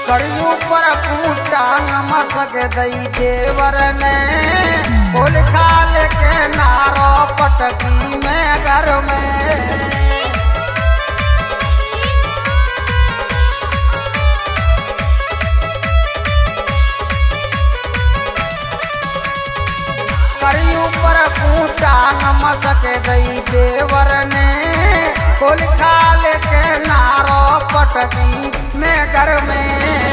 करियू पर कूटांग मसक दई देवर ने फूल खाल के नारो पटकी में घर में। करियू पर कूटांग मसक दई देवर ने फूल खाल के नारो पटकी में घर में।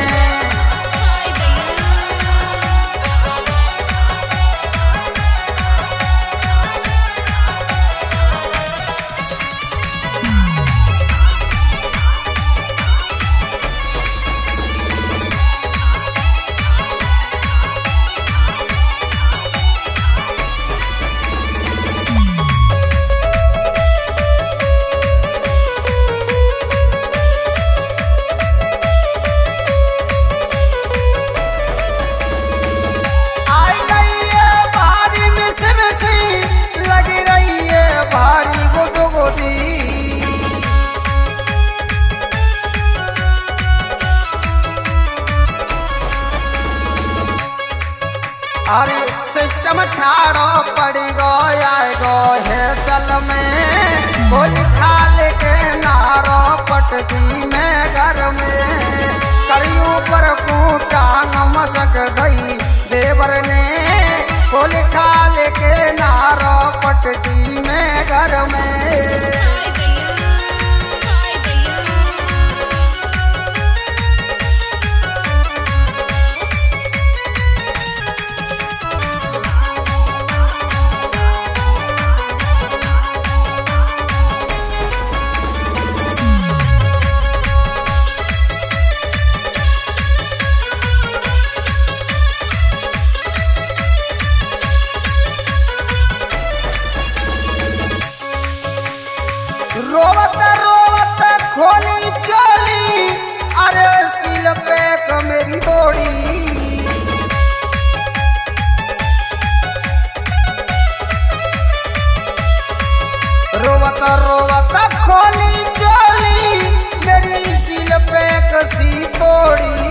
लगी रही है भारी गोदो गोदी, अरे सिस्टम ठाड़ो पड़ी गो है सल में फूल खाल के नारो पटकी में घर में। करियू पर कूटांग मसक गई देवर ने फूल खाल के नारो पटकी में घर में। रोवत रोवत खोली चोली, अरे सिल पे मेरी बोड़ी। रोवत रोवत खोली चोली, मेरी सिल पे कसी तोड़ी।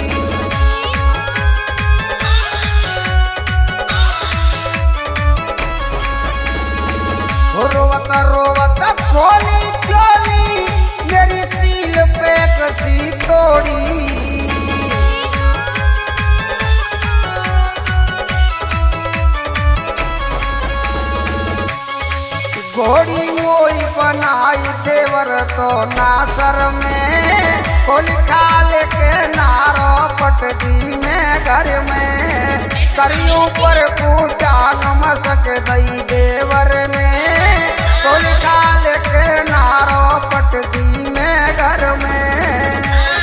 रोवत रोवत खोली चोली, मेरी सील पे कसी तोड़ी। घोड़ी मोई बनाई देवर तो नासर में फूल खाल के नारो पटकी में घर में। करियू पर कूटांग मसक दई देवर ने फूल खाल के नारो पटकी में घर में।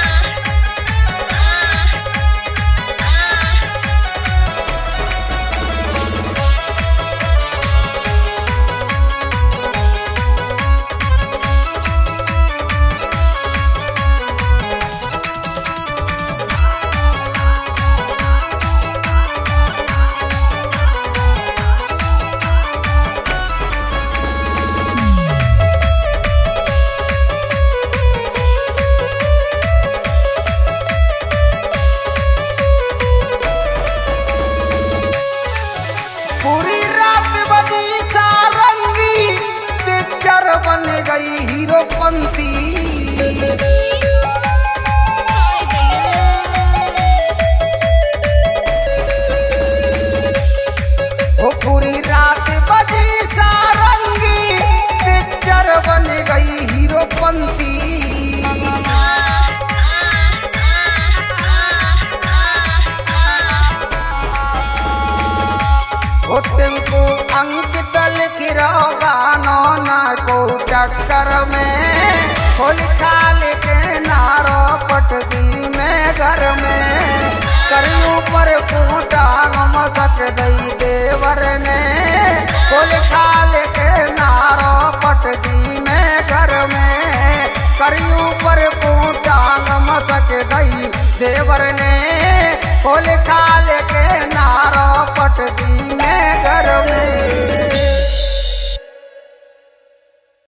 पूरी रात बजी सारंगी, पिक्चर बन गई हीरोपंती। वो पूरी रात बजी सारंगी, पिक्चर बन गई हीरोपंती। टेम्पू अंकित लिख गानो ना को टक्कर में फूल खाल के नारो पटकी में घर में। करियू पर कूटांग मसक दई देवर ने फूल खाल के नारो पटकी में घर में। करियू पर कूटांग मसक दई देवर ने फूल खाल के नारो पटकी में घर में।